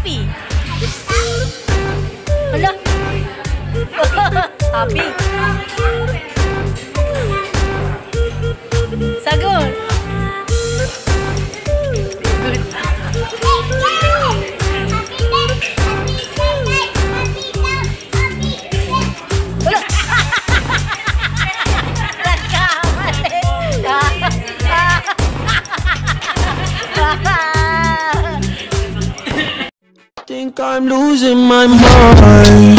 Happy. Hala. Happy. Sagot. Think I'm losing my mind,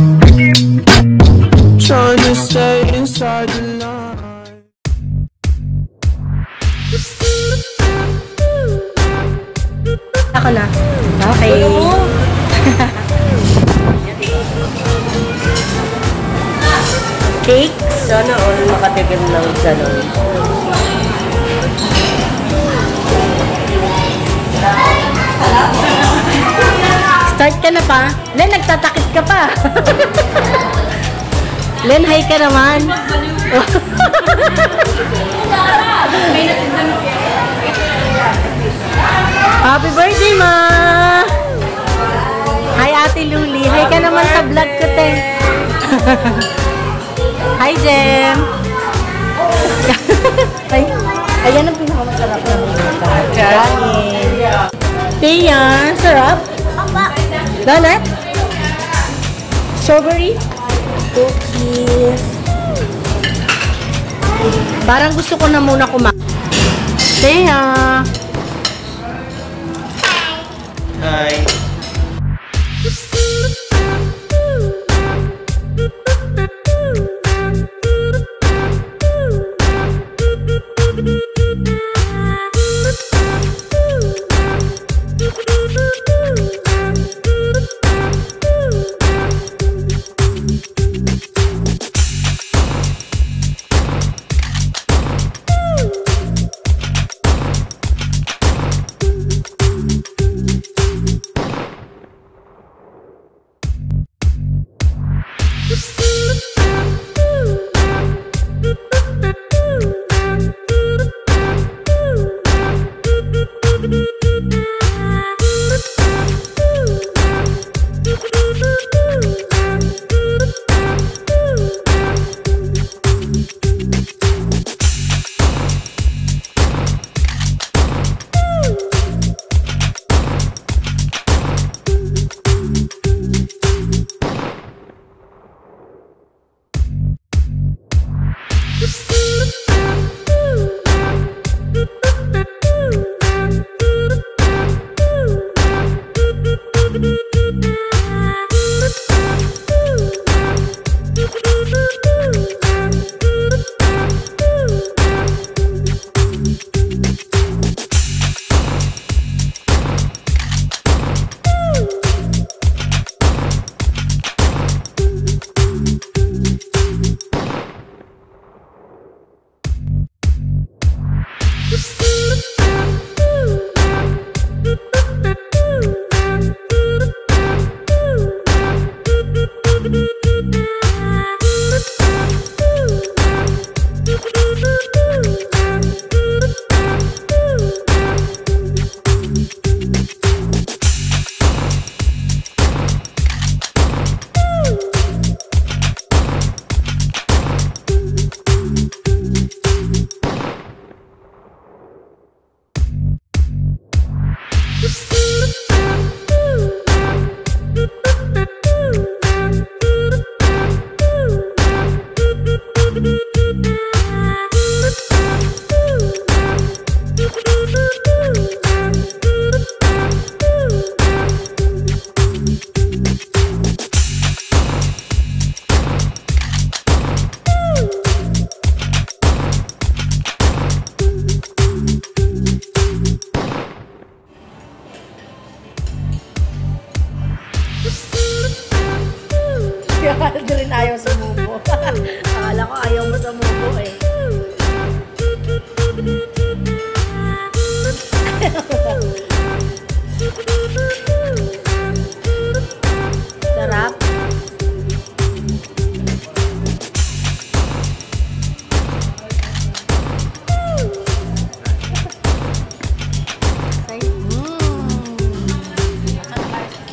trying to stay inside the line. Ako na. Okay. Cake. Sana all makatikim ng salon. Start ka na pa. Len, nagtatakit ka pa. Len, hi ka naman. Happy birthday, ma! Hi, Ate Luli. Hi ka naman sa vlog ko, te. Hi, Jem. Ayan ang pinakamasarap na kanin. Tia, sarap. Donut? Strawberry? Cookies. Parang gusto ko na muna kumain. Tia! Hi. Aldo rin ayaw sumubo. Akala ko ayaw mo sumubo eh. Sarap.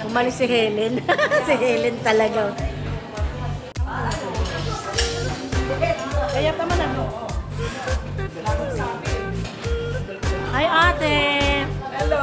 Umalis si Helen. Si Helen talaga. Kaya tama na. Hi, ate. Hello!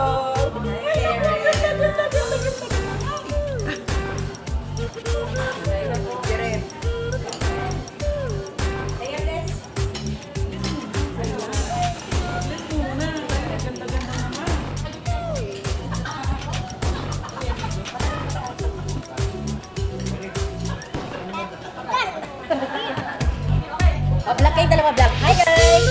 Oh, vlog kayo, dalawa vlog. Hi, guys!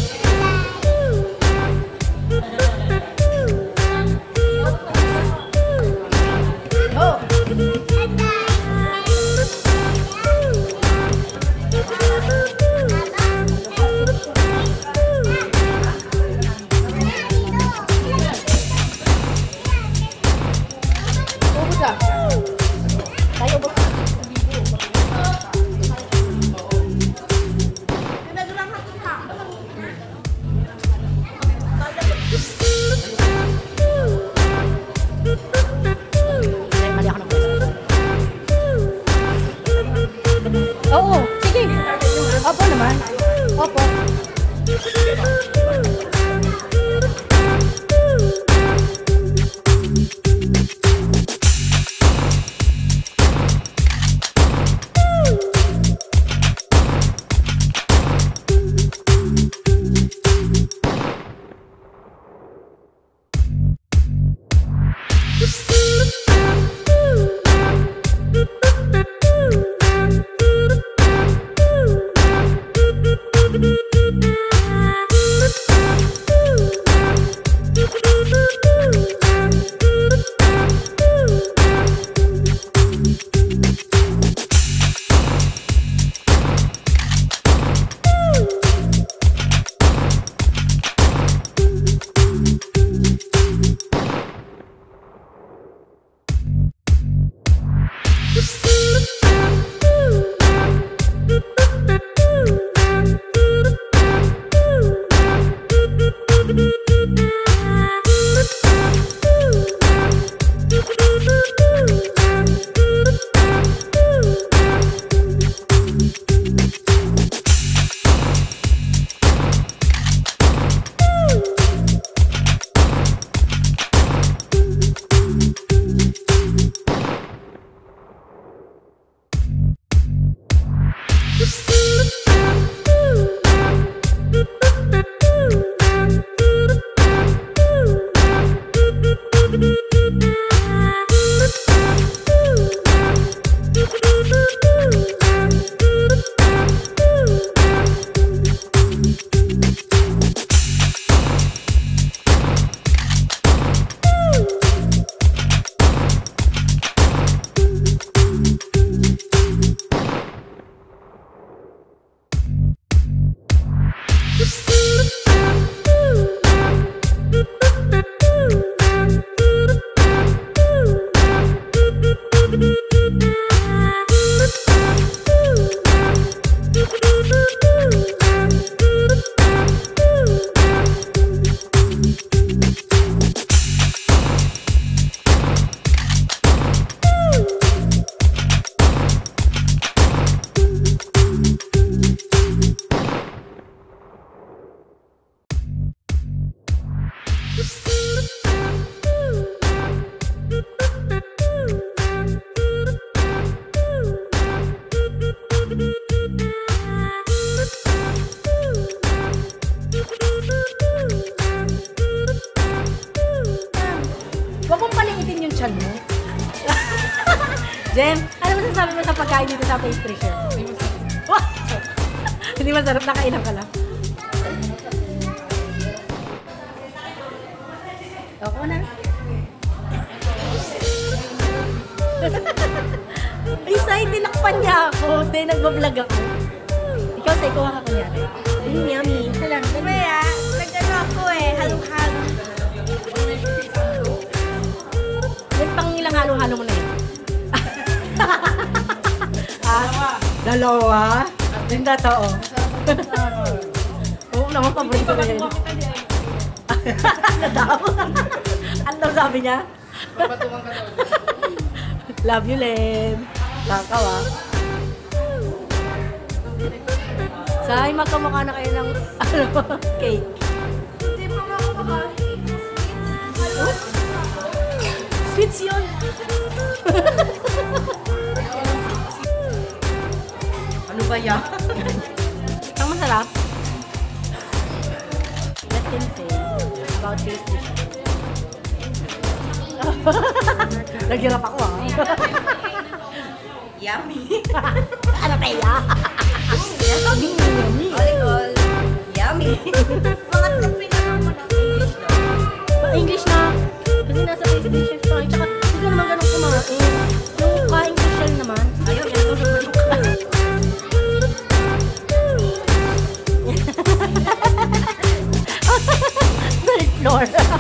Oh! Ubus ah. Tayo ubus. Oo, sige. Opo naman. Opo. Huwag mong paliitin yung tiyan mo. Jem, ano masasabi mo sa pagkain dito sa pastry chef? Hindi masarap, nakailang ka lang. Ako na. Isa, tinakpan niya ako. Dahil nagbablog ako. Ikaw, sa ikuha ka kunyari. Yummy. Salam. Kaya, nag-ano ako eh, halo-halo. Yung pang ilang halo-halo mo na yun? Dalawa? Yung totoo. Oo naman, paborito na yun. Ano daw? Ano daw sabi niya? Love you, Len. Kakawa. Say, magkamukha na kayo ng cake. Hindi pa nga ako makain. Sweets yun. Ano ba yan? Ang masarap. Let him say about pastry chef. Naghirap ako Yummy. Ano kaya? Yummy. All. Yummy. Mga trophy na naman ang English na. English na. Kasi nasa pastry chef tayo. Tsaka hindi ka naman ganun kumain. Yung kain social naman. Ayaw, yan ko naman yung Third floor.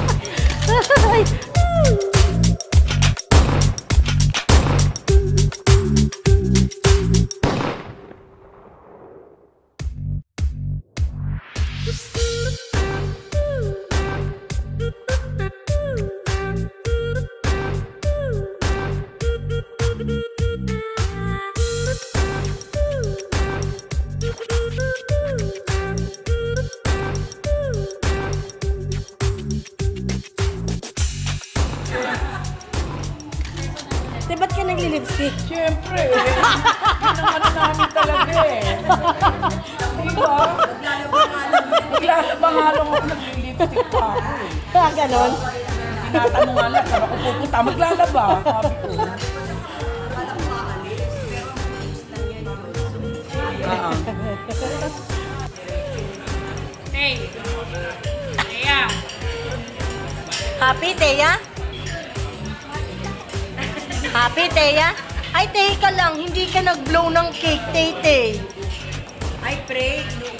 Ba't ka nagli-lipstick? Siyempre, yun ang ano namin talaga eh. Di ba? Maglalabang nga lang ako nagli-lipstick pa ako eh. Ganon. Tinatanungan lang, saan ako pupunta? Maglalaba, sabi ko. Hey! Leia! Happy, Teya? Happy, Teya? Ay, teka lang, hindi ka nag-blow ng cake, Tete. I prayed